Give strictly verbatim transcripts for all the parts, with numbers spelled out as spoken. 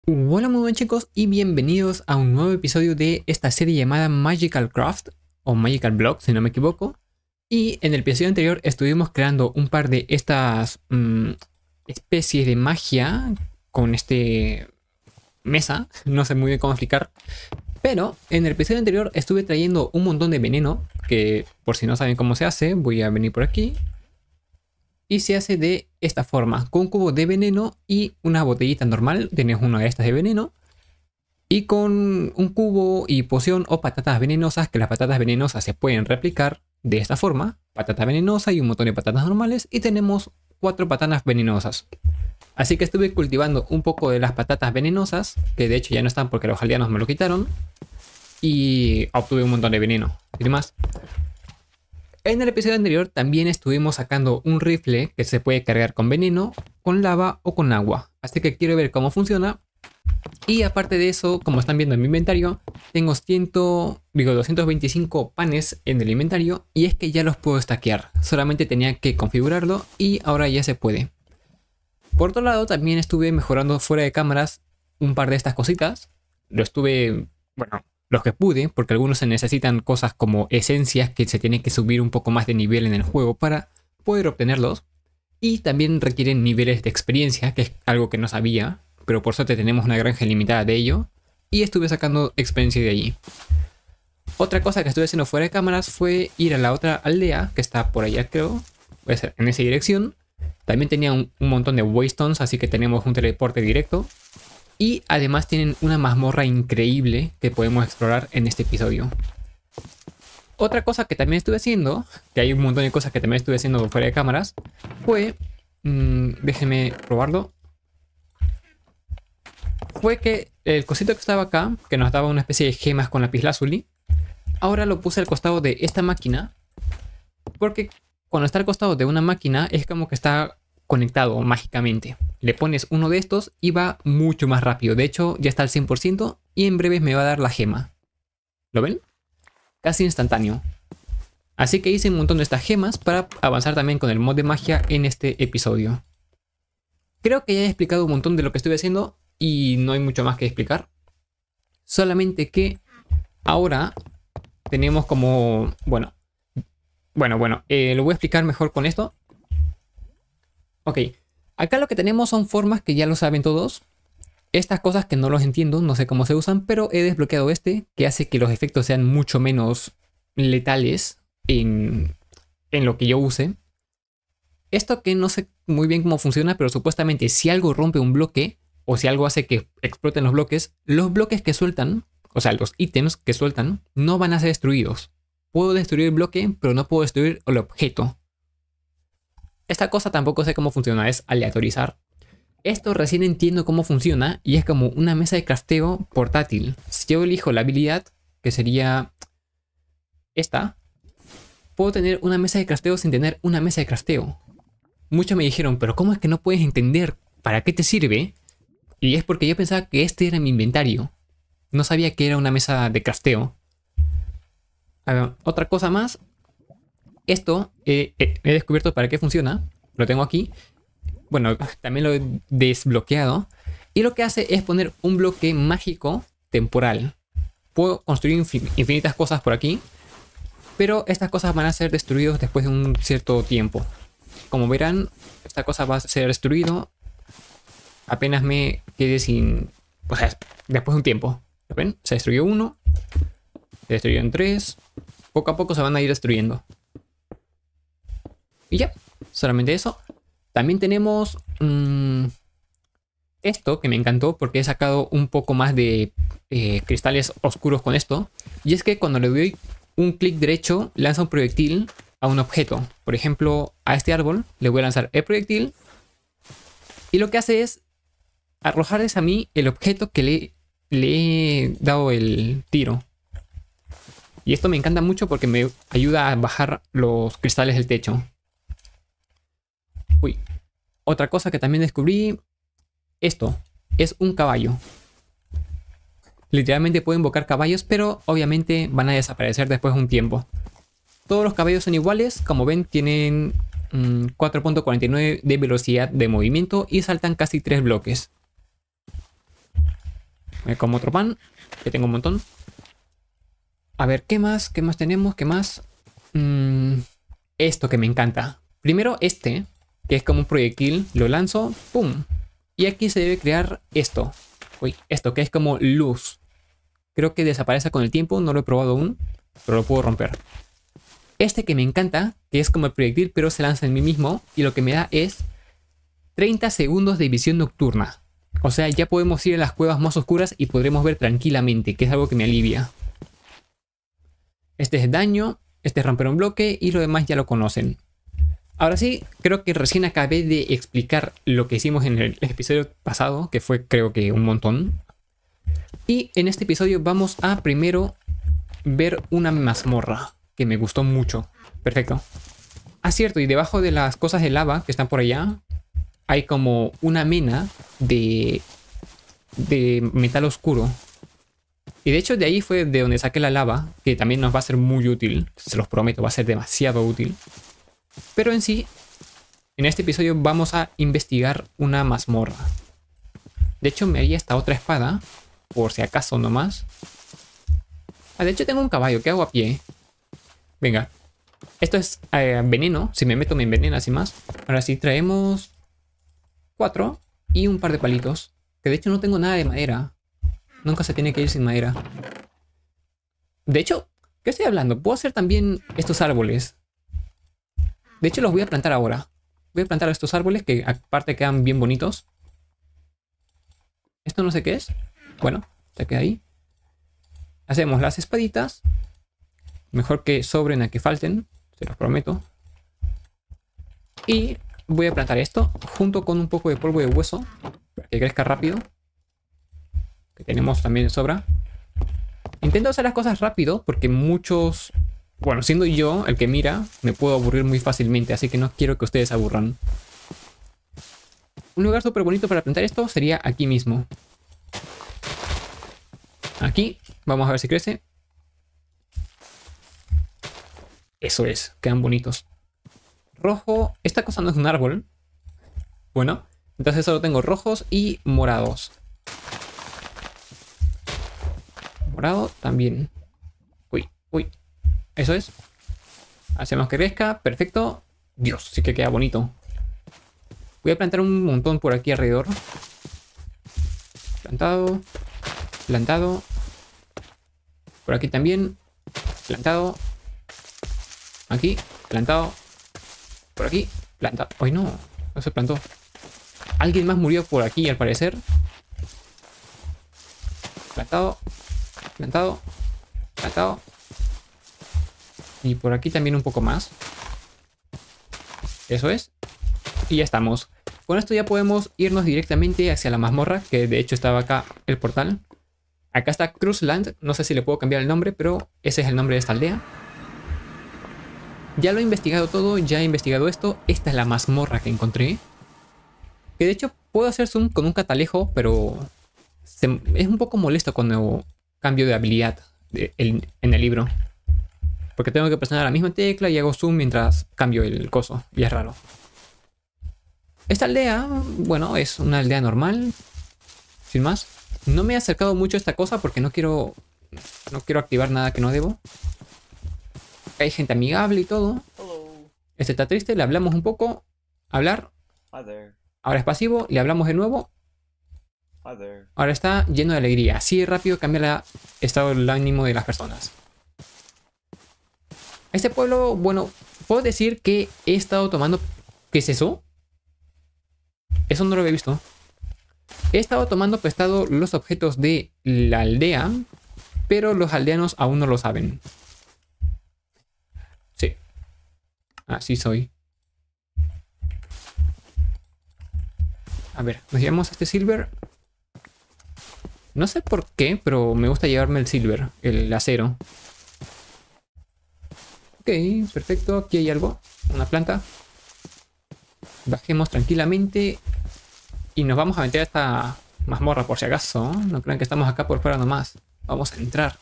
Hola muy buenos chicos y bienvenidos a un nuevo episodio de esta serie llamada Magical Craft o Magical Block si no me equivoco. Y en el episodio anterior estuvimos creando un par de estas mmm, especies de magia con este mesa, no sé muy bien cómo explicar. Pero en el episodio anterior estuve trayendo un montón de veneno que, por si no saben cómo se hace, voy a venir por aquí. Y se hace de esta forma, con un cubo de veneno y una botellita normal, tienes una de estas de veneno. Y con un cubo y poción o patatas venenosas, que las patatas venenosas se pueden replicar de esta forma. Patata venenosa y un montón de patatas normales. Y tenemos cuatro patatas venenosas. Así que estuve cultivando un poco de las patatas venenosas, que de hecho ya no están porque los aldeanos me lo quitaron. Y obtuve un montón de veneno. Sin más. En el episodio anterior también estuvimos sacando un rifle que se puede cargar con veneno, con lava o con agua. Así que quiero ver cómo funciona. Y aparte de eso, como están viendo en mi inventario, tengo cien, digo, doscientos veinticinco panes en el inventario. Y es que ya los puedo stackear. Solamente tenía que configurarlo y ahora ya se puede. Por otro lado, también estuve mejorando fuera de cámaras un par de estas cositas. Lo estuve, bueno, los que pude, porque algunos se necesitan cosas como esencias que se tienen que subir un poco más de nivel en el juego para poder obtenerlos. Y también requieren niveles de experiencia, que es algo que no sabía, pero por suerte tenemos una granja limitada de ello. Y estuve sacando experiencia de allí. Otra cosa que estuve haciendo fuera de cámaras fue ir a la otra aldea, que está por allá creo, en esa dirección. También tenía un, un montón de waystones, así que tenemos un teleporte directo. Y además tienen una mazmorra increíble que podemos explorar en este episodio. Otra cosa que también estuve haciendo, que hay un montón de cosas que también estuve haciendo fuera de cámaras, fue... Mmm, déjenme probarlo. Fue que el cosito que estaba acá, que nos daba una especie de gemas con lapislázuli, ahora lo puse al costado de esta máquina. Porque cuando está al costado de una máquina es como que está conectado mágicamente. Le pones uno de estos y va mucho más rápido. De hecho, ya está al cien por ciento y en breves me va a dar la gema. ¿Lo ven? Casi instantáneo. Así que hice un montón de estas gemas para avanzar también con el mod de magia en este episodio. Creo que ya he explicado un montón de lo que estuve haciendo y no hay mucho más que explicar. Solamente que ahora tenemos como... Bueno, bueno, bueno, eh, lo voy a explicar mejor con esto. Ok, acá lo que tenemos son formas que ya lo saben todos. Estas cosas que no los entiendo, no sé cómo se usan, pero he desbloqueado este que hace que los efectos sean mucho menos letales en, en lo que yo use. Esto que no sé muy bien cómo funciona, pero supuestamente si algo rompe un bloque o si algo hace que exploten los bloques, los bloques que sueltan, o sea, los ítems que sueltan, no van a ser destruidos. Puedo destruir el bloque, pero no puedo destruir el objeto. Esta cosa tampoco sé cómo funciona, es aleatorizar. Esto recién entiendo cómo funciona y es como una mesa de crafteo portátil. Si yo elijo la habilidad, que sería esta, puedo tener una mesa de crafteo sin tener una mesa de crafteo. Muchos me dijeron, pero ¿cómo es que no puedes entender para qué te sirve? Y es porque yo pensaba que este era mi inventario. No sabía que era una mesa de crafteo. Uh, otra cosa más. Esto eh, eh, he descubierto para qué funciona. Lo tengo aquí. Bueno, también lo he desbloqueado. Y lo que hace es poner un bloque mágico temporal. Puedo construir infin infinitas cosas por aquí. Pero estas cosas van a ser destruidas después de un cierto tiempo. Como verán, esta cosa va a ser destruido apenas me quede sin... O sea, después de un tiempo. ¿Lo ven? Se destruyó uno. Se destruyeron tres. Poco a poco se van a ir destruyendo. Y ya, solamente eso. También tenemos mmm, esto que me encantó porque he sacado un poco más de eh, cristales oscuros con esto. Y es que cuando le doy un clic derecho, lanza un proyectil a un objeto. Por ejemplo, a este árbol le voy a lanzar el proyectil. Y lo que hace es arrojarles a mí el objeto que le, le he dado el tiro. Y esto me encanta mucho porque me ayuda a bajar los cristales del techo. Uy, otra cosa que también descubrí, esto es un caballo. Literalmente puedo invocar caballos, pero obviamente van a desaparecer después de un tiempo. Todos los caballos son iguales, como ven tienen mmm, cuatro punto cuarenta y nueve de velocidad de movimiento y saltan casi tres bloques. Me como otro pan, que tengo un montón. A ver, ¿qué más? ¿Qué más tenemos? ¿Qué más? Mm, esto que me encanta. Primero este, que es como un proyectil. Lo lanzo, ¡pum! Y aquí se debe crear esto. Uy, esto que es como luz. Creo que desaparece con el tiempo, no lo he probado aún, pero lo puedo romper. Este que me encanta, que es como el proyectil, pero se lanza en mí mismo. Y lo que me da es treinta segundos de visión nocturna. O sea, ya podemos ir a las cuevas más oscuras y podremos ver tranquilamente, que es algo que me alivia. Este es daño, este es romper un bloque y lo demás ya lo conocen. Ahora sí, creo que recién acabé de explicar lo que hicimos en el episodio pasado, que fue creo que un montón. Y en este episodio vamos a primero ver una mazmorra, que me gustó mucho. Perfecto. Ah, cierto, y debajo de las cosas de lava que están por allá, hay como una mena de, de metal oscuro. Y de hecho de ahí fue de donde saqué la lava, que también nos va a ser muy útil. Se los prometo, va a ser demasiado útil. Pero en sí, en este episodio vamos a investigar una mazmorra. De hecho me haría esta otra espada, por si acaso nomás. Ah, de hecho tengo un caballo, ¿qué hago a pie? Venga. Esto es eh, veneno, si me meto me envenena sin más. Ahora sí, traemos cuatro y un par de palitos. Que de hecho no tengo nada de madera. Nunca se tiene que ir sin madera. De hecho, ¿qué estoy hablando? Puedo hacer también estos árboles. De hecho los voy a plantar ahora. Voy a plantar estos árboles que aparte quedan bien bonitos. Esto no sé qué es. Bueno, se queda ahí. Hacemos las espaditas. Mejor que sobren a que falten. Se los prometo. Y voy a plantar esto junto con un poco de polvo de hueso. Para que crezca rápido. Que tenemos también de sobra. Intento hacer las cosas rápido porque muchos... Bueno, siendo yo el que mira, me puedo aburrir muy fácilmente. Así que no quiero que ustedes aburran. Un lugar súper bonito para plantar esto sería aquí mismo. Aquí. Vamos a ver si crece. Eso es. Quedan bonitos. Rojo. Esta cosa no es un árbol. Bueno. Entonces solo tengo rojos y morados. Morado también. Uy, uy. Eso es. Hacemos que crezca. Perfecto. Dios, sí que queda bonito. Voy a plantar un montón por aquí alrededor. Plantado. Plantado. Por aquí también. Plantado. Aquí. Plantado. Por aquí. Plantado. Ay, no. No se plantó. Alguien más murió por aquí, al parecer. Plantado. Plantado. Plantado. Y por aquí también un poco más. Eso es. Y ya estamos. Con esto ya podemos irnos directamente hacia la mazmorra, que de hecho estaba acá el portal. Acá está Cruzland. No sé si le puedo cambiar el nombre, pero ese es el nombre de esta aldea. Ya lo he investigado todo, ya he investigado esto. Esta es la mazmorra que encontré. Que de hecho puedo hacer zoom con un catalejo, pero se, es un poco molesto cuando cambio de habilidad de, el, en el libro. Porque tengo que presionar la misma tecla y hago zoom mientras cambio el coso. Y es raro. Esta aldea, bueno, es una aldea normal. Sin más. No me he acercado mucho a esta cosa porque no quiero... No quiero activar nada que no debo. Hay gente amigable y todo. Este está triste, le hablamos un poco. Hablar. Ahora es pasivo, le hablamos de nuevo. Ahora está lleno de alegría. Así de rápido cambia el estado del ánimo de las personas. Este pueblo, bueno, puedo decir que he estado tomando... ¿Qué es eso? Eso no lo había visto. He estado tomando prestado los objetos de la aldea, pero los aldeanos aún no lo saben. Sí. Así soy. A ver, nos llevamos a este silver. No sé por qué, pero me gusta llevarme el silver, el acero. Ok, perfecto. Aquí hay algo. Una planta. Bajemos tranquilamente. Y nos vamos a meter a esta mazmorra por si acaso. No crean que estamos acá por fuera nomás. Vamos a entrar.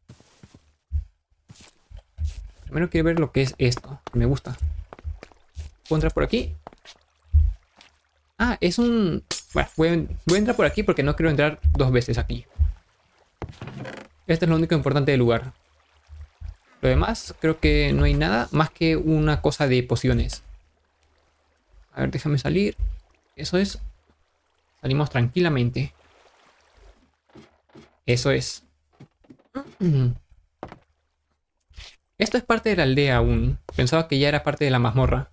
Primero quiero ver lo que es esto. Que me gusta. ¿Puedo entrar por aquí? Ah, es un... Bueno, voy a, voy a entrar por aquí porque no quiero entrar dos veces aquí. Este es lo único importante del lugar. Lo demás, creo que no hay nada más que una cosa de pociones. A ver, déjame salir. Eso es. Salimos tranquilamente. Eso es. Esto es parte de la aldea aún. Pensaba que ya era parte de la mazmorra.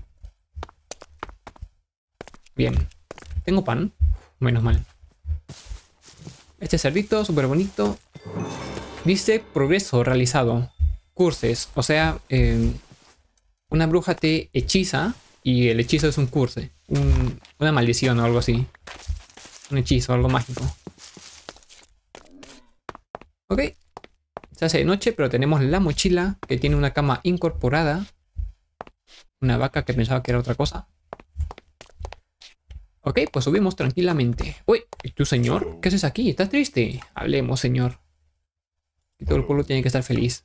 Bien. Tengo pan. Menos mal. Este cerdito, súper bonito. Dice progreso realizado. Curses. O sea, eh, una bruja te hechiza y el hechizo es un curse. Un, una maldición o algo así. Un hechizo, algo mágico. Ok. Se hace de noche, pero tenemos la mochila que tiene una cama incorporada. Una vaca que pensaba que era otra cosa. Ok, pues subimos tranquilamente. Uy, ¿y tú, señor? ¿Qué haces aquí? ¿Estás triste? Hablemos, señor. Y todo el pueblo tiene que estar feliz.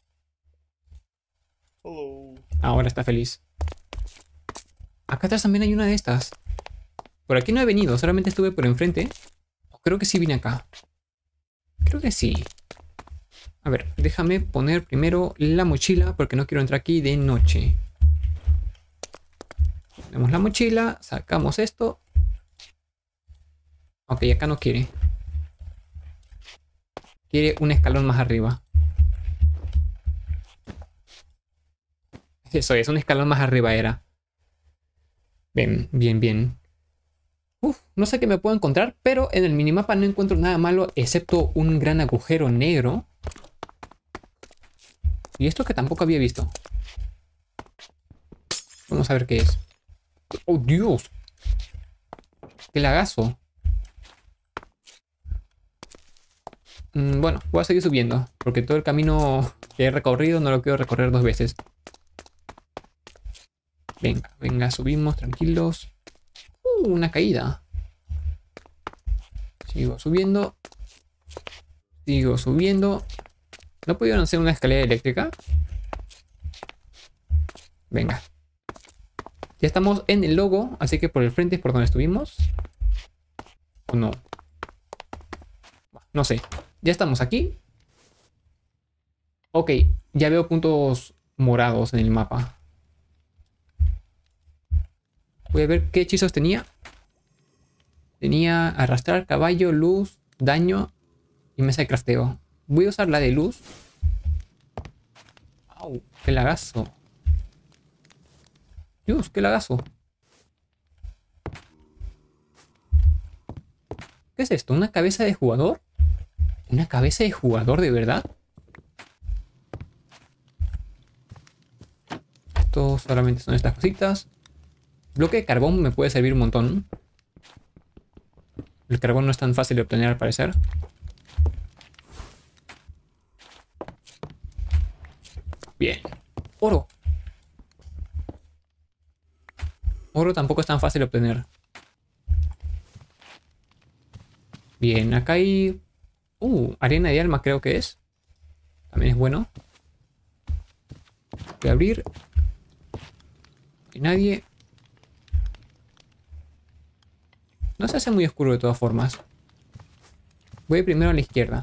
Hello. Ahora está feliz. Acá atrás también hay una de estas. Por aquí no he venido, solamente estuve por enfrente. Creo que sí vine acá. Creo que sí. A ver, déjame poner primero la mochila porque no quiero entrar aquí de noche. Ponemos la mochila, sacamos esto. Ok, acá no quiere. Quiere un escalón más arriba. Eso es, un escalón más arriba era. Bien, bien, bien. Uf, no sé qué me puedo encontrar, pero en el minimapa no encuentro nada malo excepto un gran agujero negro. Y esto que tampoco había visto. Vamos a ver qué es. ¡Oh, Dios! ¡Qué lagazo! Mm, bueno, voy a seguir subiendo. Porque todo el camino que he recorrido no lo quiero recorrer dos veces. Venga, venga, subimos, tranquilos. Uh, una caída. Sigo subiendo. Sigo subiendo. ¿No pudieron hacer una escalera eléctrica? Venga. Ya estamos en el logo, así que por el frente es por donde estuvimos. ¿O no? No sé. Ya estamos aquí. Ok, ya veo puntos morados en el mapa. Voy a ver qué hechizos tenía. Tenía arrastrar, caballo, luz, daño y mesa de crafteo. Voy a usar la de luz. ¡Wow! ¡Qué lagazo! ¡Dios! ¡Qué lagazo! ¿Qué es esto? ¿Una cabeza de jugador? ¿Una cabeza de jugador de verdad? Esto solamente son estas cositas. Bloque de carbón me puede servir un montón. El carbón no es tan fácil de obtener al parecer. Bien. Oro. Oro tampoco es tan fácil de obtener. Bien, acá hay... Uh, arena de alma creo que es. También es bueno. Voy a abrir. No hay nadie. No se hace muy oscuro de todas formas. Voy primero a la izquierda.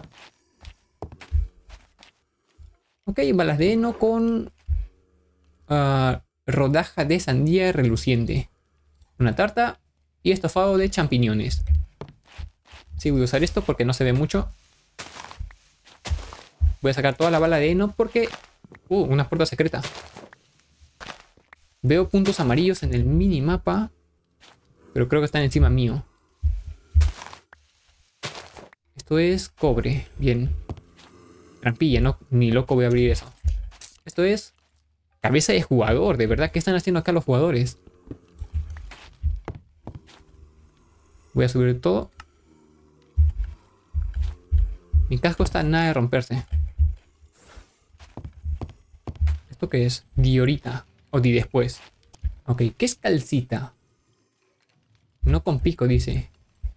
Ok, balas de heno con... Uh, rodaja de sandía reluciente. Una tarta y estofado de champiñones. Sí, voy a usar esto porque no se ve mucho. Voy a sacar toda la bala de heno porque... Uh, una puerta secreta. Veo puntos amarillos en el minimapa, pero creo que están encima mío. Esto es cobre. Bien. Trampilla, no, ni loco voy a abrir eso. Esto es cabeza de jugador. De verdad, ¿qué están haciendo acá los jugadores? Voy a subir todo. Mi casco está nada de romperse. ¿Esto qué es? Di ahorita. O di después. Ok, ¿qué es calcita? No con pico, dice.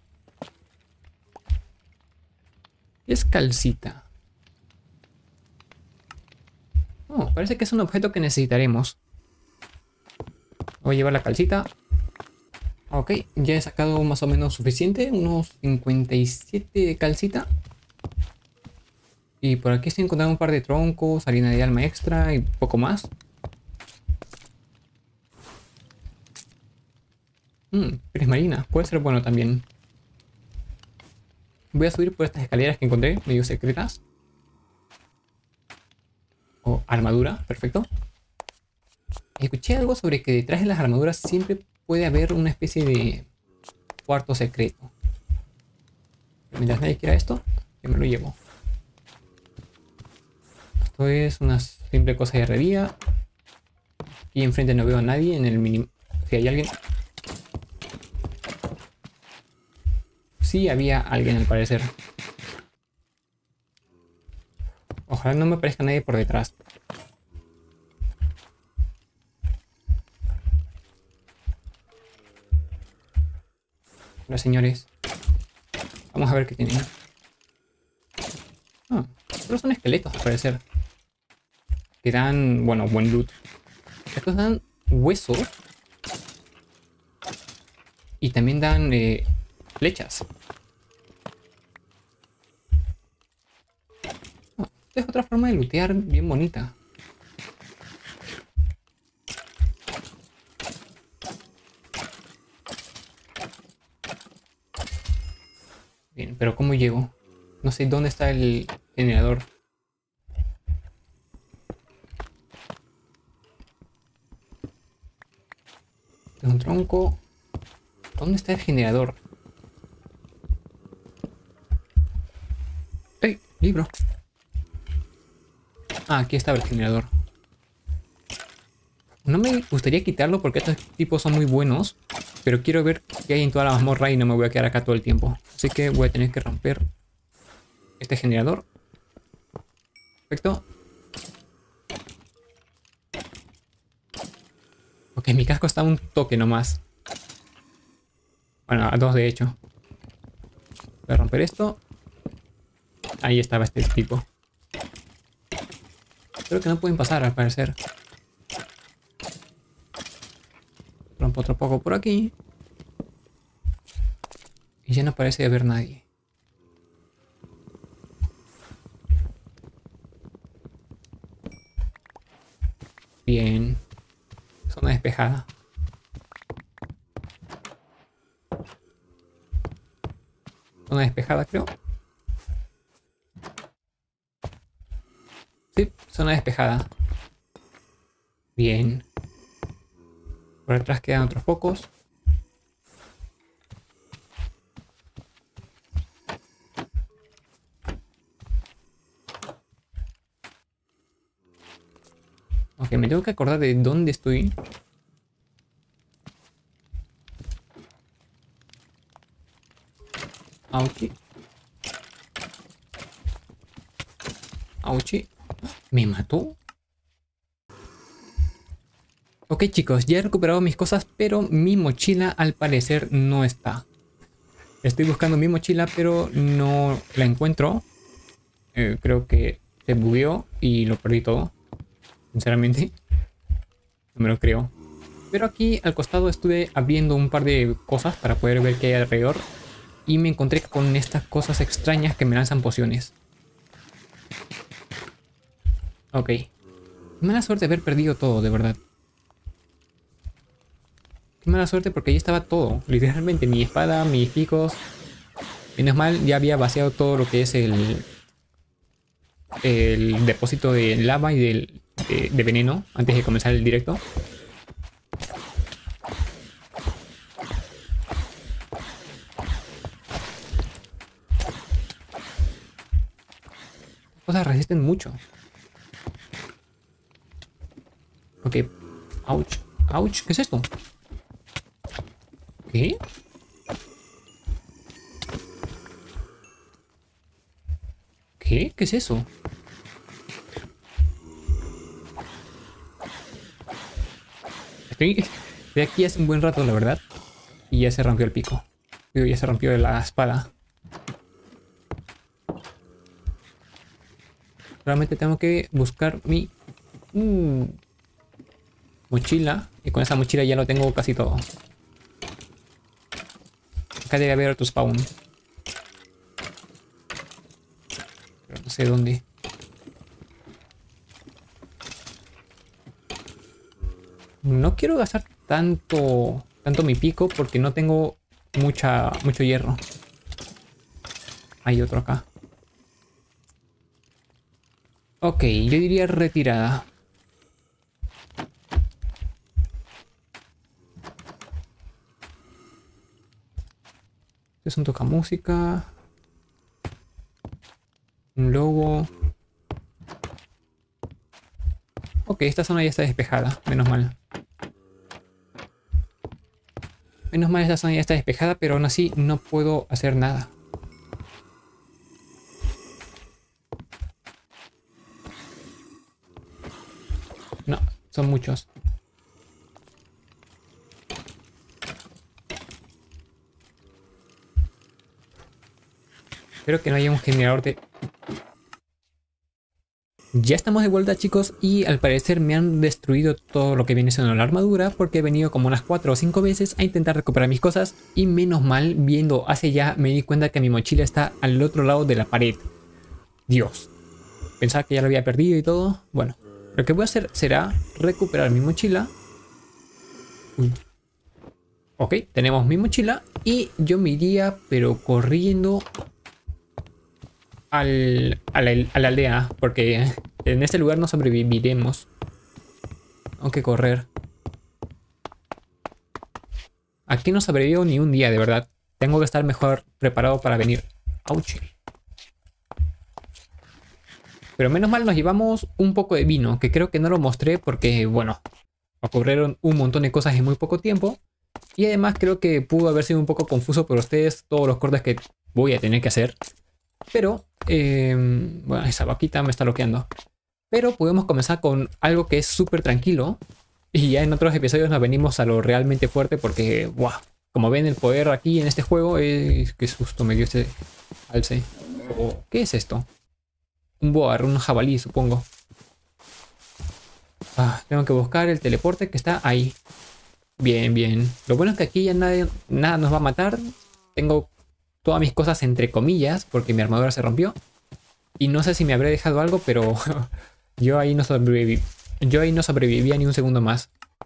¿Qué es calcita? Oh, parece que es un objeto que necesitaremos. Voy a llevar la calcita. Ok, ya he sacado más o menos suficiente. Unos cincuenta y siete de calcita. Y por aquí estoy encontrando un par de troncos, harina de alma extra y poco más. Mmm, prismarina. Puede ser bueno también. Voy a subir por estas escaleras que encontré, medio secretas. O armadura, perfecto. Escuché algo sobre que detrás de las armaduras siempre puede haber una especie de cuarto secreto. Mientras nadie quiera esto, yo me lo llevo. Esto es una simple cosa de herrería. Aquí enfrente no veo a nadie en el mini... Si hay alguien... Sí había alguien al parecer. Ojalá no me aparezca nadie por detrás. Hola señores. Vamos a ver qué tienen. Ah, pero son esqueletos al parecer. Que dan, bueno, buen loot. Estos dan huesos. Y también dan eh, flechas. Ah, esta es otra forma de lootear bien bonita. Bien, pero ¿cómo llego? No sé dónde está el generador. Es un tronco. ¿Dónde está el generador? ¡Ey! Libro. Ah, aquí estaba el generador. No me gustaría quitarlo porque estos tipos son muy buenos. Pero quiero ver qué hay en toda la mazmorra y no me voy a quedar acá todo el tiempo. Así que voy a tener que romper este generador. Perfecto. Ok, mi casco está a un toque nomás. Bueno, a dos de hecho. Voy a romper esto. Ahí estaba este tipo. Creo que no pueden pasar al parecer. Rompo otro poco por aquí. Y ya no parece haber nadie. Bien. Zona despejada. Zona despejada, creo. Sí, zona despejada. Bien. Por detrás quedan otros pocos. Ok, me tengo que acordar de dónde estoy. Auchi. Auchi. ¿Me mató? Ok chicos, ya he recuperado mis cosas, pero mi mochila al parecer no está. Estoy buscando mi mochila, pero no la encuentro. Eh, creo que se bugueó y lo perdí todo. Sinceramente, no me lo creo. Pero aquí al costado estuve abriendo un par de cosas para poder ver qué hay alrededor. Y me encontré con estas cosas extrañas que me lanzan pociones. Ok. Mala suerte haber perdido todo, de verdad. Qué mala suerte porque ahí estaba todo. Literalmente mi espada, mis picos. Menos mal ya había vaciado todo lo que es el... El depósito de lava y del, de, de veneno antes de comenzar el directo. Las cosas resisten mucho. Ok. Ouch. Ouch. ¿Qué es esto? ¿Qué? ¿Qué? ¿Qué es eso? Estoy, estoy aquí hace un buen rato, la verdad. Y ya se rompió el pico. Digo, ya se rompió la espada. Realmente tengo que buscar mi mm, mochila. Y con esa mochila ya lo tengo casi todo. Acá debe haber otro spawn. Pero no sé dónde. No quiero gastar tanto, tanto mi pico porque no tengo mucha, mucho hierro. Hay otro acá. Ok, yo diría retirada. Este es un tocamúsica. Un lobo. Ok, esta zona ya está despejada. Menos mal. Menos mal esta zona ya está despejada, pero aún así no puedo hacer nada. No, son muchos. Espero que no haya un generador de... Ya estamos de vuelta, chicos, y al parecer me han destruido todo lo que viene siendo la armadura porque he venido como unas cuatro o cinco veces a intentar recuperar mis cosas y menos mal, viendo hacia allá, me di cuenta que mi mochila está al otro lado de la pared. Dios. Pensaba que ya lo había perdido y todo. Bueno, lo que voy a hacer será recuperar mi mochila. Uy. Ok, tenemos mi mochila y yo me iría, pero corriendo al, a, la, a la aldea, porque en este lugar no sobreviviremos. Tengo que correr. Aquí no sobrevivo ni un día, de verdad. Tengo que estar mejor preparado para venir. Ouch. Pero menos mal nos llevamos un poco de vino, que creo que no lo mostré porque, bueno, ocurrieron un montón de cosas en muy poco tiempo. Y además creo que pudo haber sido un poco confuso para ustedes todos los cortes que voy a tener que hacer. Pero, eh, bueno, esa vaquita me está bloqueando. Pero podemos comenzar con algo que es súper tranquilo. Y ya en otros episodios nos venimos a lo realmente fuerte porque, wow, como ven el poder aquí en este juego, es... qué susto me dio este alce. Oh, ¿qué es esto? Un boar, un jabalí, supongo. Ah, tengo que buscar el teleporte que está ahí. Bien, bien. Lo bueno es que aquí ya nadie, nada nos va a matar. Tengo todas mis cosas entre comillas porque mi armadura se rompió. Y no sé si me habré dejado algo, pero yo ahí no sobreviví. Yo ahí no sobrevivía ni un segundo más.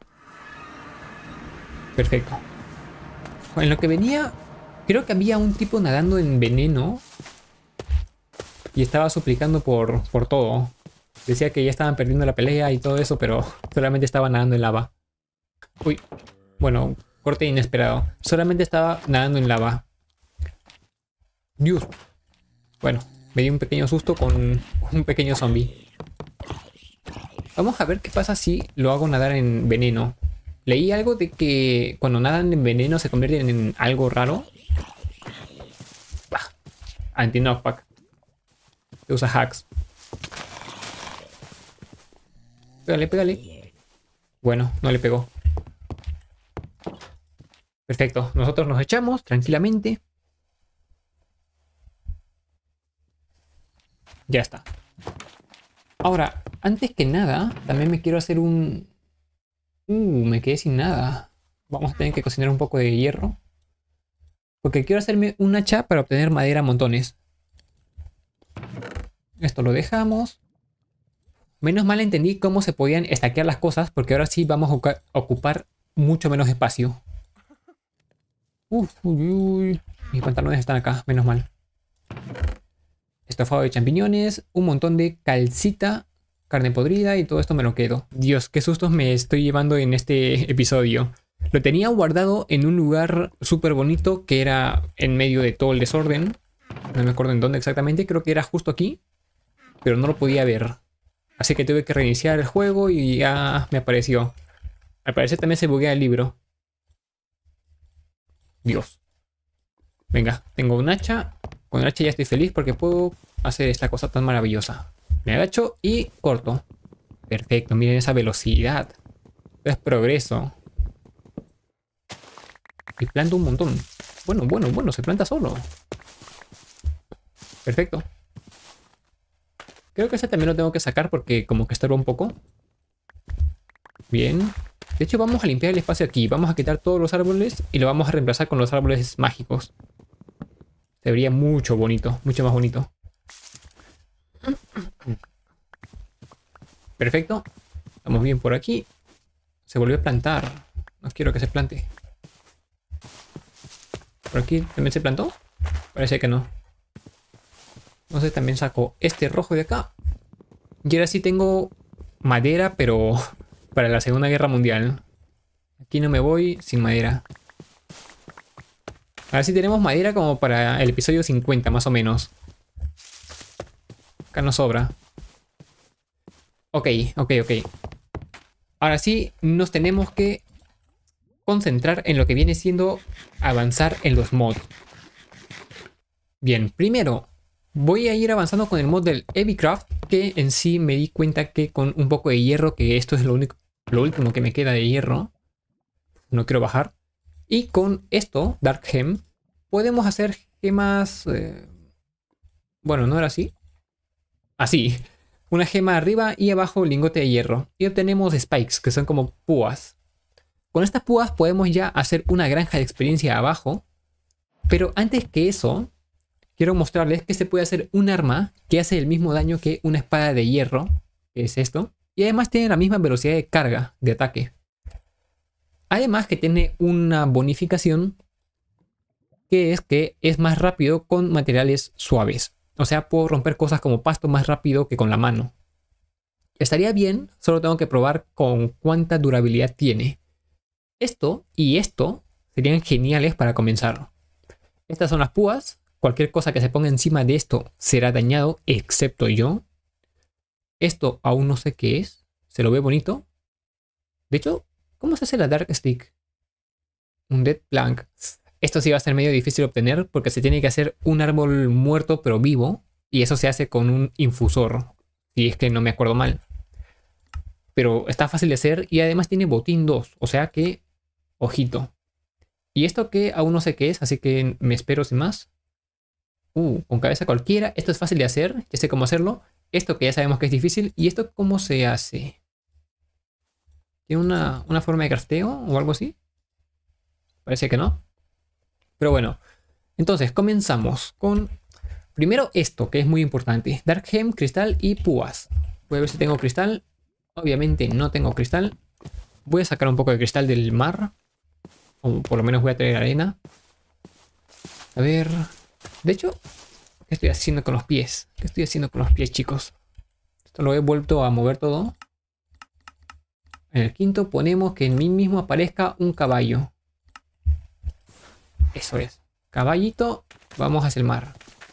Perfecto. En lo que venía, creo que había un tipo nadando en veneno. Y estaba suplicando por, por todo. Decía que ya estaban perdiendo la pelea y todo eso, pero solamente estaba nadando en lava. Uy, bueno, corte inesperado. Solamente estaba nadando en lava. Dios. Bueno, me di un pequeño susto con un pequeño zombie. Vamos a ver qué pasa si lo hago nadar en veneno. Leí algo de que cuando nadan en veneno se convierten en algo raro. Bah, anti-knockback. Que usa hacks. Pégale, pégale. Bueno, no le pegó. Perfecto. Nosotros nos echamos tranquilamente. Ya está. Ahora, antes que nada, también me quiero hacer un... Uh, me quedé sin nada. Vamos a tener que cocinar un poco de hierro. Porque quiero hacerme un hacha para obtener madera a montones. Esto lo dejamos. Menos mal entendí cómo se podían stackear las cosas, porque ahora sí vamos a ocupar mucho menos espacio. Uf, uy, uy. Mis pantalones están acá, menos mal. Estofado de champiñones, un montón de calcita, carne podrida y todo esto me lo quedo. Dios, qué sustos me estoy llevando en este episodio. Lo tenía guardado en un lugar súper bonito que era en medio de todo el desorden. No me acuerdo en dónde exactamente, creo que era justo aquí. Pero no lo podía ver. Así que tuve que reiniciar el juego y ya me apareció. Al parecer también se buguea el libro. Dios. Venga, tengo un hacha. Con el hacha ya estoy feliz porque puedo hacer esta cosa tan maravillosa. Me agacho y corto. Perfecto, miren esa velocidad. Es progreso. Y planto un montón. Bueno, bueno, bueno, se planta solo. Perfecto. Creo que ese también lo tengo que sacar porque como que estorba un poco. Bien. De hecho, vamos a limpiar el espacio aquí. Vamos a quitar todos los árboles y lo vamos a reemplazar con los árboles mágicos. Se vería mucho bonito, mucho más bonito. Perfecto. Estamos bien por aquí. Se volvió a plantar. No quiero que se plante. ¿Por aquí también se plantó? Parece que no. Entonces también saco este rojo de acá. Y ahora sí tengo madera, pero para la Segunda Guerra Mundial. Aquí no me voy sin madera. Ahora sí tenemos madera como para el episodio cincuenta, más o menos. Acá nos sobra. Ok, ok, ok. Ahora sí nos tenemos que concentrar en lo que viene siendo avanzar en los mods. Bien, primero voy a ir avanzando con el mod del Heavycraft, que en sí me di cuenta que con un poco de hierro, que esto es lo único, lo último que me queda de hierro, no quiero bajar. Y con esto, Dark Gem, podemos hacer gemas... Eh, bueno, ¿no era así? Así. Una gema arriba y abajo lingote de hierro. Y obtenemos spikes, que son como púas. Con estas púas podemos ya hacer una granja de experiencia abajo. Pero antes que eso, quiero mostrarles que se puede hacer un arma que hace el mismo daño que una espada de hierro, que es esto. Y además tiene la misma velocidad de carga, de ataque. Además que tiene una bonificación, que es que es más rápido con materiales suaves. O sea, puedo romper cosas como pasto más rápido que con la mano. Estaría bien, solo tengo que probar con cuánta durabilidad tiene. Esto y esto serían geniales para comenzar. Estas son las púas. Cualquier cosa que se ponga encima de esto será dañado, excepto yo. Esto aún no sé qué es. Se lo ve bonito. De hecho, ¿cómo se hace la Dark Stick? Un Dead Plank. Esto sí va a ser medio difícil de obtener porque se tiene que hacer un árbol muerto pero vivo. Y eso se hace con un infusor. Si es que no me acuerdo mal. Pero está fácil de hacer y además tiene botín dos. O sea que, ojito. Y esto que aún no sé qué es, así que me espero sin más. Uh, con cabeza cualquiera. Esto es fácil de hacer, ya sé cómo hacerlo. Esto que ya sabemos que es difícil. ¿Y esto cómo se hace? ¿Tiene una, una forma de crafteo o algo así? Parece que no. Pero bueno, entonces comenzamos con primero esto, que es muy importante. Dark Gem, cristal y púas. Voy a ver si tengo cristal. Obviamente no tengo cristal. Voy a sacar un poco de cristal del mar. O por lo menos voy a traer arena. A ver... De hecho, ¿qué estoy haciendo con los pies? ¿Qué estoy haciendo con los pies, chicos? Esto lo he vuelto a mover todo. En el quinto ponemos que en mí mismo aparezca un caballo. Eso es. Caballito, vamos hacia el mar.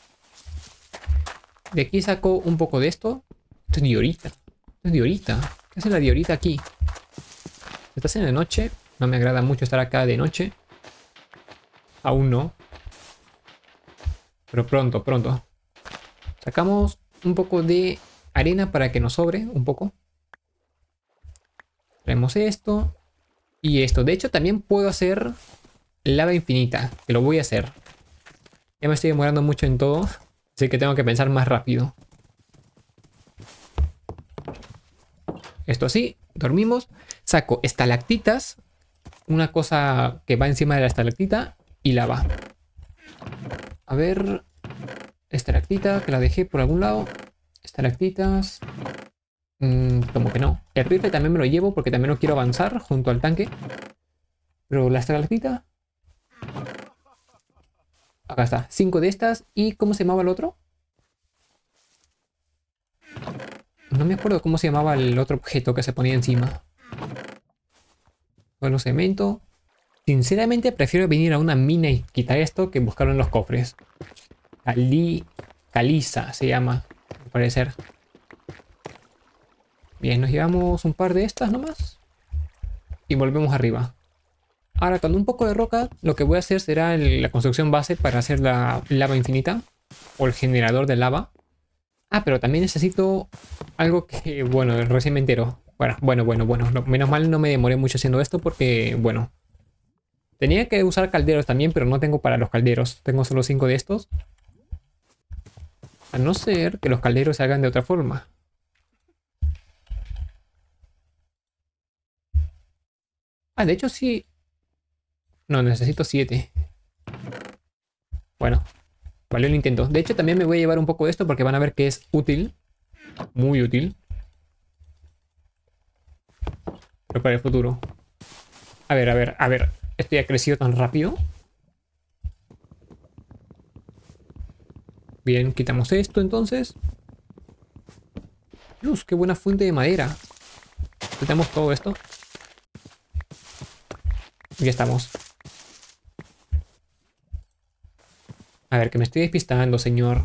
De aquí saco un poco de esto. Esto es diorita. Esto es diorita. ¿Qué hace la diorita aquí? ¿Estás en la noche? No me agrada mucho estar acá de noche. Aún no. Pero pronto, pronto. Sacamos un poco de arena para que nos sobre un poco. Traemos esto. Y esto. De hecho, también puedo hacer lava infinita. Que lo voy a hacer. Ya me estoy demorando mucho en todo. Así que tengo que pensar más rápido. Esto así. Dormimos. Saco estalactitas. Una cosa que va encima de la estalactita. Y lava. A ver... Estalactita, que la dejé por algún lado. Estalactitas... Mmm, como que no. El rifle también me lo llevo porque también lo quiero avanzar junto al tanque. Pero la estalactita... Acá está. Cinco de estas. ¿Y cómo se llamaba el otro? No me acuerdo cómo se llamaba el otro objeto que se ponía encima. Bueno, cemento... Sinceramente prefiero venir a una mina y quitar esto que buscarlo en los cofres. Cali... Caliza se llama, al parecer. Bien, nos llevamos un par de estas nomás. Y volvemos arriba. Ahora con un poco de roca, lo que voy a hacer será el, la construcción base para hacer la lava infinita. O el generador de lava. Ah, pero también necesito algo que, bueno, recién me entero. Bueno, bueno, bueno, bueno. No, menos mal no me demoré mucho haciendo esto porque, bueno... Tenía que usar calderos también, pero no tengo para los calderos. Tengo solo cinco de estos. A no ser que los calderos se hagan de otra forma. Ah, de hecho sí. No, necesito siete. Bueno, valió el intento. De hecho también me voy a llevar un poco de esto porque van a ver que es útil. Muy útil. pero para el futuro. A ver, a ver, a ver. ¿Esto ya ha crecido tan rápido? Bien, quitamos esto entonces. Dios, qué buena fuente de madera. Quitamos todo esto. Y ya estamos. A ver, que me estoy despistando, señor.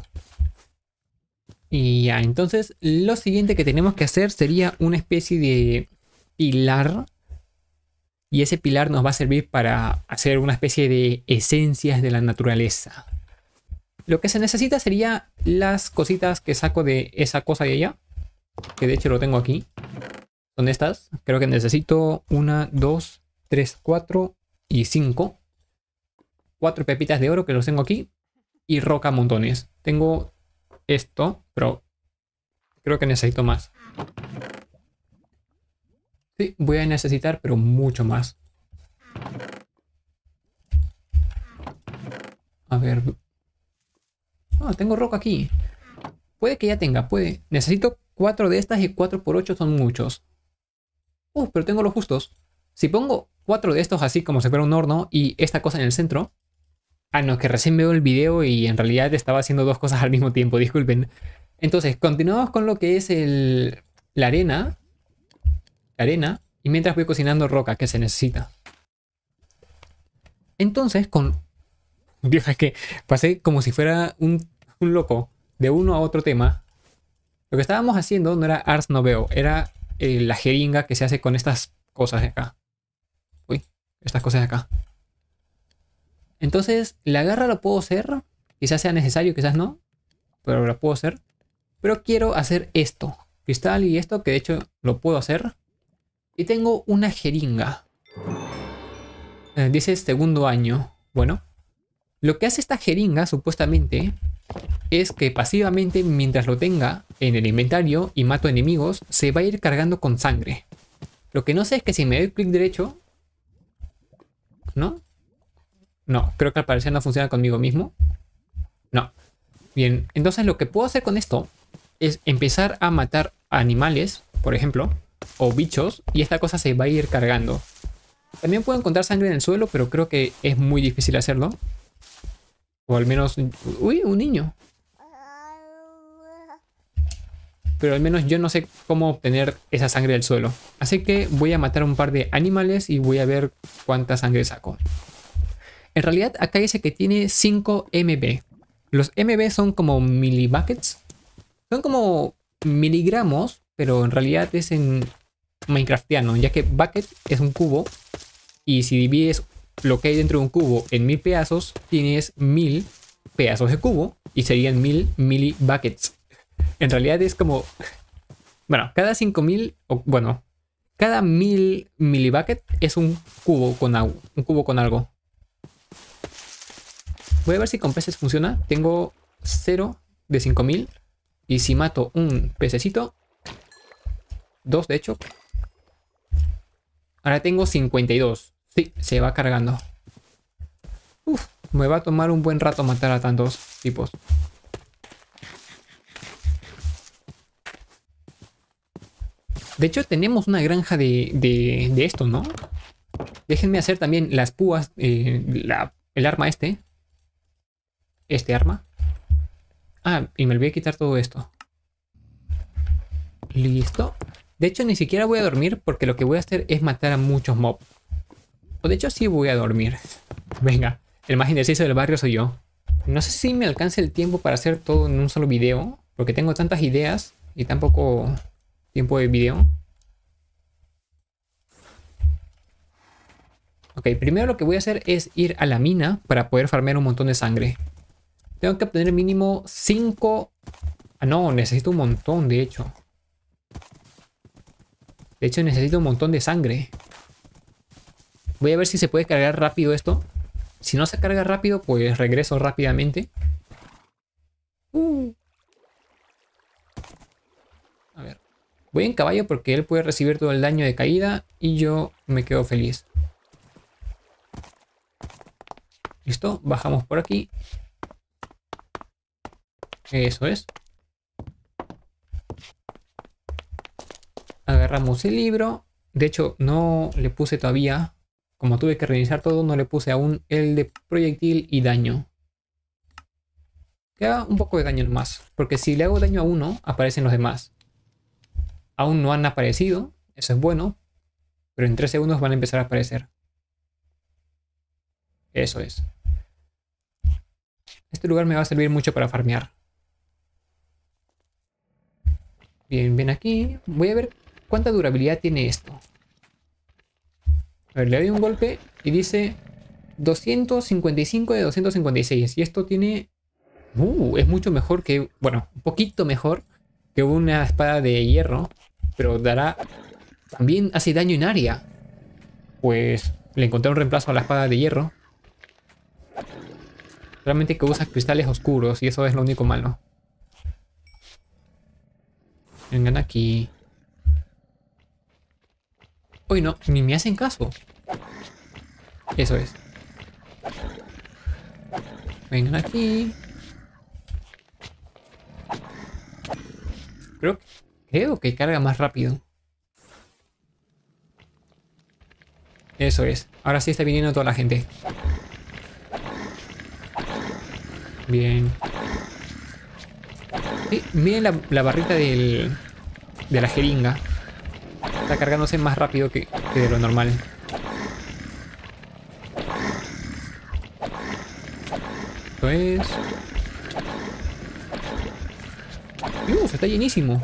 Y ya, entonces lo siguiente que tenemos que hacer sería una especie de pilar. Y ese pilar nos va a servir para hacer una especie de esencias de la naturaleza. Lo que se necesita sería las cositas que saco de esa cosa de allá. Que de hecho lo tengo aquí. ¿Dónde estás? Creo que necesito una, dos, tres, cuatro y cinco. Cuatro pepitas de oro que los tengo aquí. Y roca montones. Tengo esto, pero creo que necesito más. Sí, voy a necesitar, pero mucho más. A ver. Ah, tengo roca aquí. Puede que ya tenga, puede. Necesito cuatro de estas y cuatro por ocho son muchos. Uh, pero tengo los justos. Si pongo cuatro de estos así como si fuera un horno y esta cosa en el centro. Ah, no, que recién veo el video y en realidad estaba haciendo dos cosas al mismo tiempo, disculpen. Entonces, continuamos con lo que es el, la arena. La arena. Y mientras voy cocinando roca que se necesita. Entonces, con... Dios, es que pasé como si fuera un, un loco de uno a otro tema. Lo que estábamos haciendo no era Ars Noveo, era eh, la jeringa que se hace con estas cosas de acá. Uy, estas cosas de acá. Entonces, la garra lo puedo hacer. Quizás sea necesario, quizás no. Pero lo puedo hacer. Pero quiero hacer esto. Cristal y esto, que de hecho lo puedo hacer. Y tengo una jeringa. Eh, dice segundo año. Bueno. Lo que hace esta jeringa, supuestamente, es que pasivamente, mientras lo tenga en el inventario y mato enemigos, se va a ir cargando con sangre. Lo que no sé es que si me doy clic derecho... ¿No? No, creo que al parecer no funciona conmigo mismo. No. Bien, entonces lo que puedo hacer con esto es empezar a matar animales, por ejemplo, o bichos, y esta cosa se va a ir cargando. También puedo encontrar sangre en el suelo, pero creo que es muy difícil hacerlo. O al menos... ¡Uy! Un niño. Pero al menos yo no sé cómo obtener esa sangre del suelo. Así que voy a matar un par de animales y voy a ver cuánta sangre saco. En realidad acá dice que tiene cinco M B. Los M B son como millibuckets. Son como miligramos, pero en realidad es en minecraftiano, ya que bucket es un cubo. Y si divides lo que hay dentro de un cubo en mil pedazos, tienes mil pedazos de cubo y serían mil millibuckets. En realidad es como... Bueno, cada cinco mil... O, bueno, cada mil millibucket es un cubo con agua, un cubo con algo. Voy a ver si con peces funciona. Tengo cero de cinco mil. Y si mato un pececito... dos de hecho. Ahora tengo cincuenta y dos. Sí, se va cargando. Uf, me va a tomar un buen rato matar a tantos tipos. De hecho, tenemos una granja de, de, de esto, ¿no? Déjenme hacer también las púas, eh, la, el arma este. Este arma. Ah, y me olvidé quitar todo esto. Listo. De hecho, ni siquiera voy a dormir porque lo que voy a hacer es matar a muchos mobs. O de hecho, sí voy a dormir. Venga, el más indeciso del barrio soy yo. No sé si me alcance el tiempo para hacer todo en un solo video, porque tengo tantas ideas y tan poco tiempo de video. Ok, primero lo que voy a hacer es ir a la mina para poder farmear un montón de sangre. Tengo que obtener mínimo cinco... Ah, no, necesito un montón, de hecho. De hecho, necesito un montón de sangre. Voy a ver si se puede cargar rápido esto. Si no se carga rápido, pues regreso rápidamente. Uh. A ver. Voy en caballo porque él puede recibir todo el daño de caída y yo me quedo feliz. Listo, bajamos por aquí. Eso es. Agarramos el libro. De hecho, no le puse todavía, como tuve que reiniciar todo, no le puse aún el de proyectil y daño. Queda un poco de daño más, porque si le hago daño a uno, aparecen los demás. Aún no han aparecido, eso es bueno, pero en tres segundos van a empezar a aparecer. Eso es. Este lugar me va a servir mucho para farmear. Bien, ven aquí. Voy a ver cuánta durabilidad tiene esto. A ver, le doy un golpe y dice doscientos cincuenta y cinco de doscientos cincuenta y seis. Y esto tiene... Uh, es mucho mejor que... Bueno, un poquito mejor que una espada de hierro. Pero dará... También hace daño en área. Pues le encontré un reemplazo a la espada de hierro. Solamente que usa cristales oscuros y eso es lo único malo. Vengan aquí. Uy, no, ni me hacen caso. Eso es. Vengan aquí. Creo, creo que carga más rápido. Eso es. Ahora sí está viniendo toda la gente. Bien. Sí, miren la, la barrita del, de la jeringa. Está cargándose más rápido que, que de lo normal. Esto es... ¡Uf! Está llenísimo.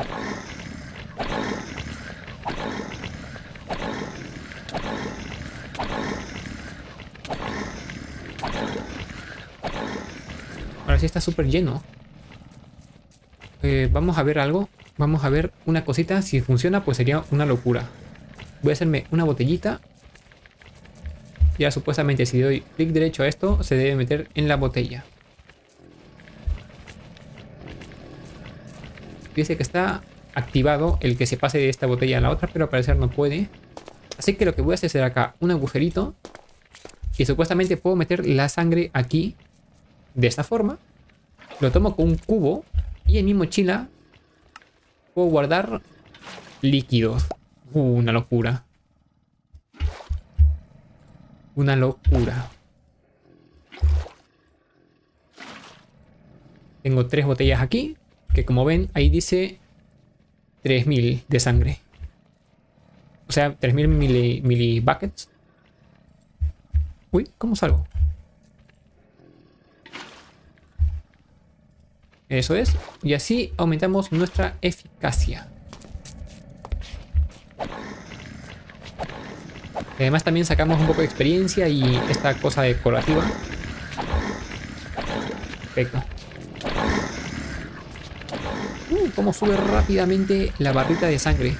Ahora sí está súper lleno. Eh, vamos a ver algo. Vamos a ver una cosita. Si funciona, pues sería una locura. Voy a hacerme una botellita. Ya supuestamente si doy clic derecho a esto, se debe meter en la botella. Dice que está activado el que se pase de esta botella a la otra, pero al parecer no puede. Así que lo que voy a hacer será acá un agujerito. Y supuestamente puedo meter la sangre aquí. De esta forma. Lo tomo con un cubo. Y en mi mochila puedo guardar líquidos. Uh, una locura. Una locura. Tengo tres botellas aquí. Que como ven, ahí dice tres mil de sangre. O sea, tres mil mili, mili buckets. Uy, ¿cómo salgo? Eso es. Y así aumentamos nuestra eficacia. Además también sacamos un poco de experiencia y esta cosa decorativa. Perfecto. Uh, cómo sube rápidamente la barrita de sangre.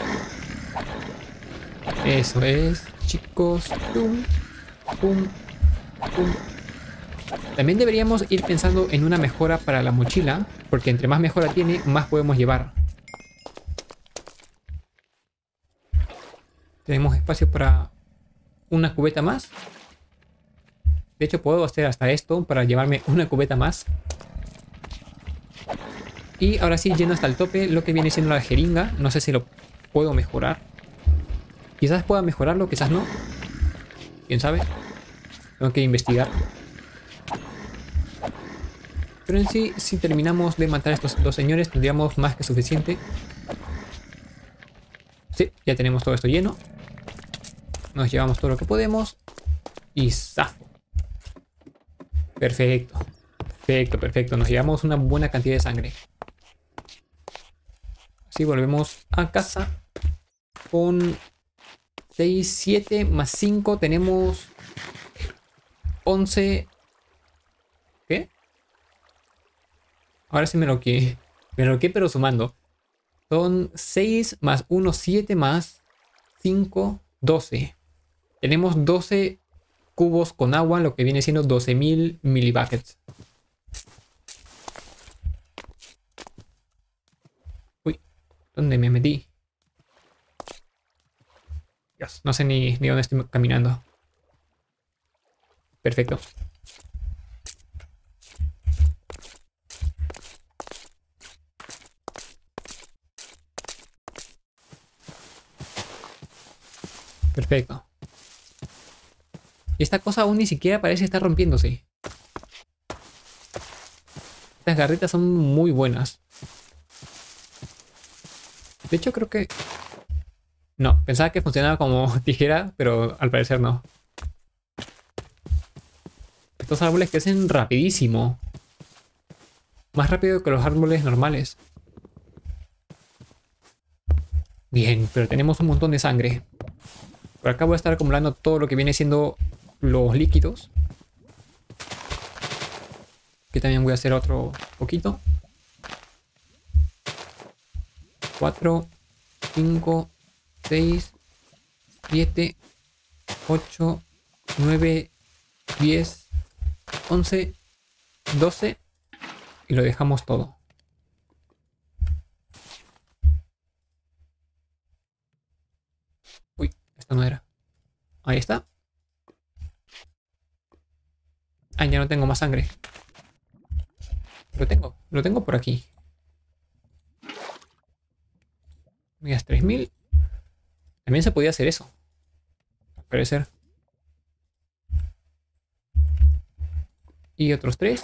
Eso es, chicos. Pum, pum, pum. También deberíamos ir pensando en una mejora para la mochila, porque entre más mejora tiene, más podemos llevar. Tenemos espacio para una cubeta más. De hecho, puedo hacer hasta esto para llevarme una cubeta más. Y ahora sí, lleno hasta el tope lo que viene siendo la jeringa. No sé si lo puedo mejorar. Quizás pueda mejorarlo, quizás no. ¿Quién sabe? Tengo que investigar. Pero en sí, si terminamos de matar a estos dos señores, tendríamos más que suficiente. Sí, ya tenemos todo esto lleno. Nos llevamos todo lo que podemos. Y zafo. Perfecto. Perfecto, perfecto. Nos llevamos una buena cantidad de sangre. Así volvemos a casa. Con seis, siete más cinco tenemos once. ¿Qué? Ahora sí me lo que me lo que pero sumando. Son seis más uno, siete más cinco, doce. Tenemos doce cubos con agua, lo que viene siendo doce mil milibuckets. Uy, ¿dónde me metí? Dios, no sé ni, ni dónde estoy caminando. Perfecto. Perfecto. Y esta cosa aún ni siquiera parece estar rompiéndose. Estas garritas son muy buenas. De hecho, creo que... No, pensaba que funcionaba como tijera, pero al parecer no. Estos árboles crecen rapidísimo. Más rápido que los árboles normales. Bien, pero tenemos un montón de sangre. Por acá voy a estar acumulando todo lo que viene siendo los líquidos. Aquí también voy a hacer otro poquito. cuatro, cinco, seis, siete, ocho, nueve, diez, once, doce. Y lo dejamos todo. Uy, esto no era. Ahí está. Ah, ya no tengo más sangre. Lo tengo, lo tengo por aquí. Mira, tres mil. También se podía hacer eso. Al parecer. Y otros tres.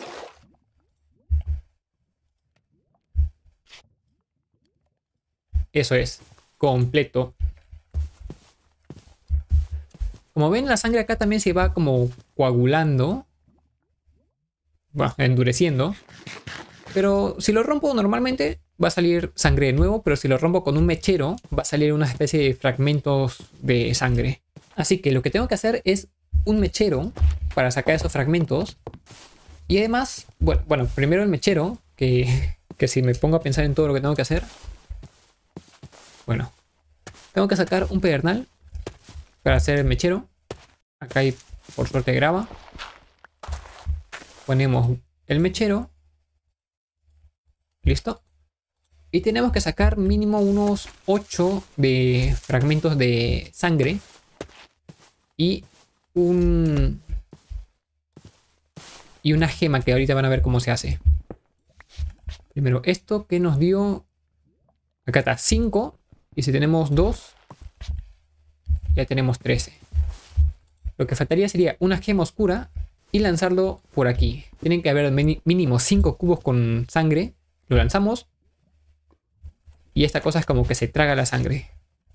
Eso es. Completo. Como ven, la sangre acá también se va como coagulando. Bueno, endureciendo. Pero si lo rompo normalmente va a salir sangre de nuevo, pero si lo rompo con un mechero va a salir una especie de fragmentos de sangre. Así que lo que tengo que hacer es un mechero para sacar esos fragmentos. Y además, bueno, bueno primero el mechero, que, que si me pongo a pensar en todo lo que tengo que hacer. Bueno, tengo que sacar un pedernal para hacer el mechero. Acá hay por suerte grava. Ponemos el mechero. Listo. Y tenemos que sacar mínimo unos ocho de fragmentos de sangre. Y un... Y una gema que ahorita van a ver cómo se hace. Primero esto que nos dio... Acá está, cinco. Y si tenemos dos, ya tenemos trece. Lo que faltaría sería una gema oscura y lanzarlo por aquí. Tienen que haber mínimo cinco cubos con sangre. Lo lanzamos. Y esta cosa es como que se traga la sangre.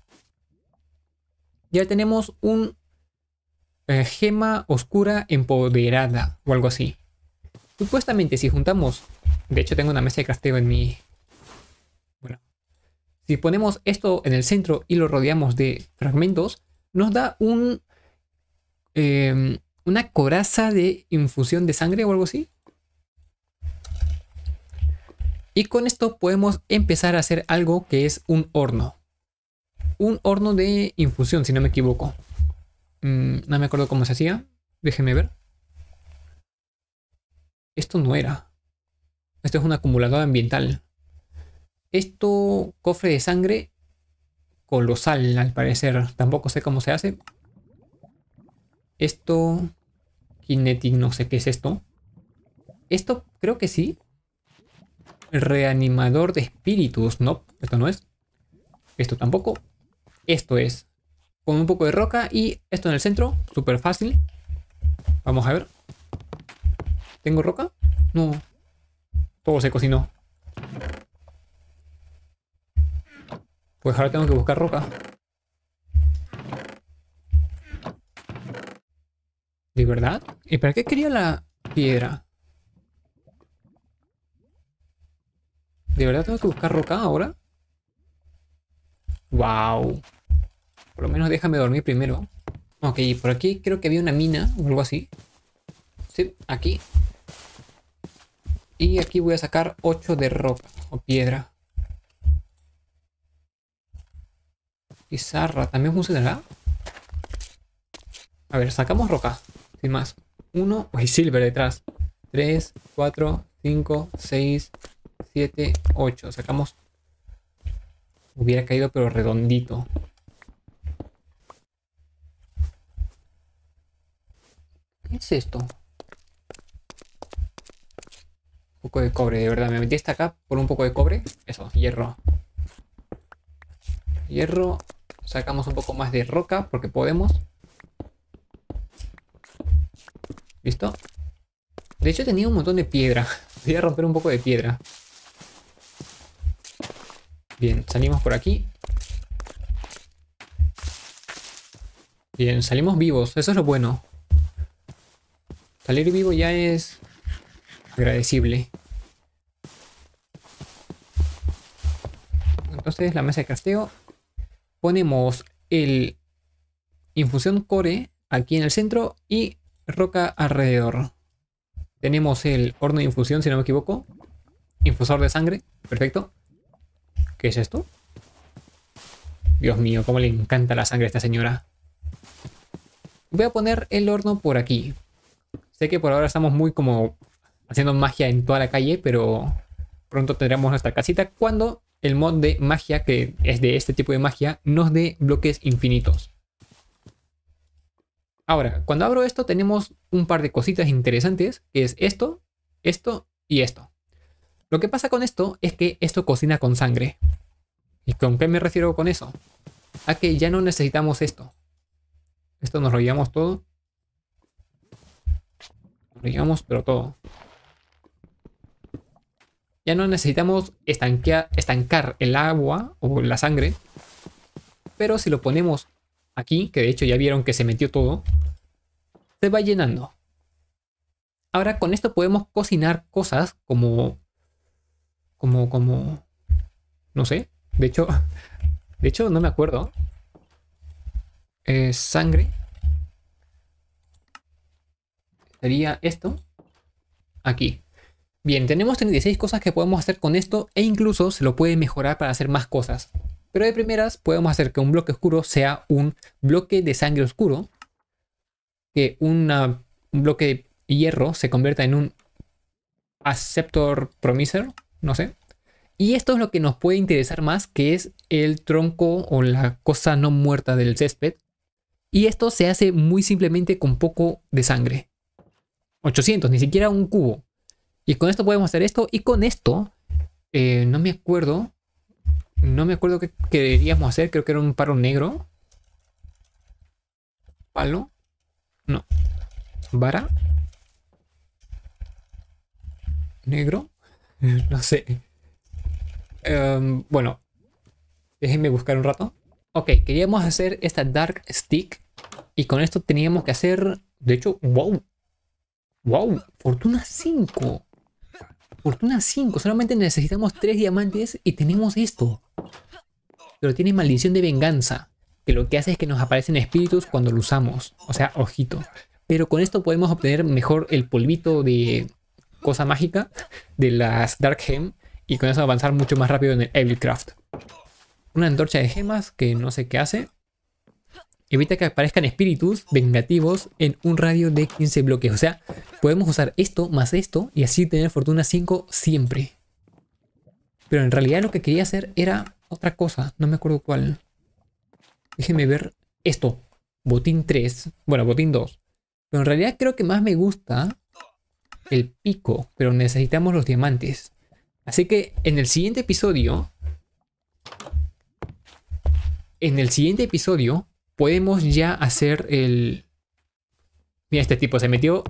Ya tenemos un eh, gema oscura empoderada o algo así. Supuestamente si juntamos... De hecho tengo una mesa de crafteo en mi... Bueno. Si ponemos esto en el centro y lo rodeamos de fragmentos, nos da un... Eh, una coraza de infusión de sangre o algo así. Y con esto podemos empezar a hacer algo que es un horno. Un horno de infusión, si no me equivoco. Mm, no me acuerdo cómo se hacía. Déjenme ver. Esto no era. Esto es un acumulador ambiental. Esto, cofre de sangre colosal, al parecer. Tampoco sé cómo se hace. Esto, kinetic, no sé qué es esto. Esto creo que sí. Reanimador de espíritus. No, esto no es. Esto tampoco. Esto es. Con un poco de roca y esto en el centro. Súper fácil. Vamos a ver. ¿Tengo roca? No. Todo se cocinó. Pues ahora tengo que buscar roca. ¿De verdad? ¿Y para qué quería la piedra? ¿De verdad tengo que buscar roca ahora? ¡Wow! Por lo menos déjame dormir primero. Ok, por aquí creo que había una mina o algo así. Sí, aquí. Y aquí voy a sacar ocho de roca o piedra. Pizarra, ¿también funcionará? A ver, sacamos roca. Sin más. Uno. Uy, silver detrás. Tres, cuatro, cinco, seis, siete, ocho. Sacamos. Hubiera caído pero redondito. ¿Qué es esto? Un poco de cobre, de verdad. Me metí hasta acá por un poco de cobre. Eso, hierro. Hierro. Sacamos un poco más de roca porque podemos. ¿Listo? De hecho tenía un montón de piedra. Voy a romper un poco de piedra. Bien, salimos por aquí. Bien, salimos vivos. Eso es lo bueno. Salir vivo ya es agradecible. Entonces la mesa de crafteo. Ponemos el infusión core aquí en el centro y roca alrededor. Tenemos el horno de infusión, si no me equivoco. Infusor de sangre. Perfecto. ¿Qué es esto? Dios mío, cómo le encanta la sangre a esta señora. Voy a poner el horno por aquí. Sé que por ahora estamos muy como haciendo magia en toda la calle, pero pronto tendremos nuestra casita cuando el mod de magia, que es de este tipo de magia, nos dé bloques infinitos. Ahora, cuando abro esto tenemos un par de cositas interesantes, que es esto, esto y esto. Lo que pasa con esto es que esto cocina con sangre. ¿Y con qué me refiero con eso? A que ya no necesitamos esto. Esto nos lo llevamos todo. Nos lo llevamos pero todo. Ya no necesitamos estanquear, estancar el agua o la sangre. Pero si lo ponemos aquí, que de hecho ya vieron que se metió todo, se va llenando. Ahora con esto podemos cocinar cosas como... Como, como... No sé. De hecho, de hecho no me acuerdo. Eh, sangre. Sería esto. Aquí. Bien, tenemos treinta y seis cosas que podemos hacer con esto e incluso se lo puede mejorar para hacer más cosas. Pero de primeras podemos hacer que un bloque oscuro sea un bloque de sangre oscuro. Que una, un bloque de hierro se convierta en un Acceptor Promiser. No sé. Y esto es lo que nos puede interesar más, que es el tronco o la cosa no muerta del césped. Y esto se hace muy simplemente con poco de sangre. ochocientos, ni siquiera un cubo. Y con esto podemos hacer esto. Y con esto, eh, no me acuerdo. No me acuerdo qué queríamos hacer. Creo que era un palo negro. Palo. No. Vara. Negro. No sé. Um, bueno. Déjenme buscar un rato. Ok, queríamos hacer esta Dark Stick. Y con esto teníamos que hacer... De hecho, wow. Wow, Fortuna cinco. Fortuna cinco. Solamente necesitamos tres diamantes y tenemos esto. Pero tiene maldición de venganza. Que lo que hace es que nos aparecen espíritus cuando lo usamos. O sea, ojito. Pero con esto podemos obtener mejor el polvito de cosa mágica de las Dark Gem. Y con eso avanzar mucho más rápido en el Evilcraft. Una antorcha de gemas que no sé qué hace. Evita que aparezcan espíritus vengativos en un radio de quince bloques. O sea, podemos usar esto más esto y así tener fortuna cinco siempre. Pero en realidad lo que quería hacer era otra cosa. No me acuerdo cuál. Déjenme ver esto. Botín tres. Bueno, botín dos. Pero en realidad creo que más me gusta el pico. Pero necesitamos los diamantes. Así que en el siguiente episodio... En el siguiente episodio... podemos ya hacer el... Mira, este tipo se metió...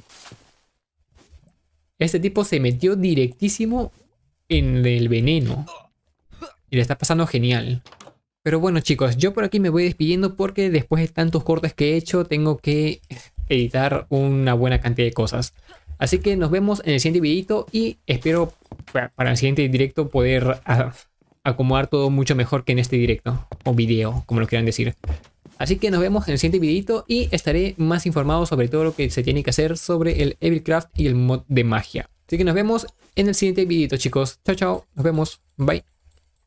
Este tipo se metió directísimo en el veneno. Y le está pasando genial. Pero bueno, chicos, yo por aquí me voy despidiendo porque después de tantos cortes que he hecho, tengo que editar una buena cantidad de cosas. Así que nos vemos en el siguiente videito y espero para el siguiente directo poder acomodar todo mucho mejor que en este directo. O video, como lo quieran decir. Así que nos vemos en el siguiente videito y estaré más informado sobre todo lo que se tiene que hacer sobre el Evilcraft y el mod de magia. Así que nos vemos en el siguiente videito, chicos. Chao, chao. Nos vemos. Bye.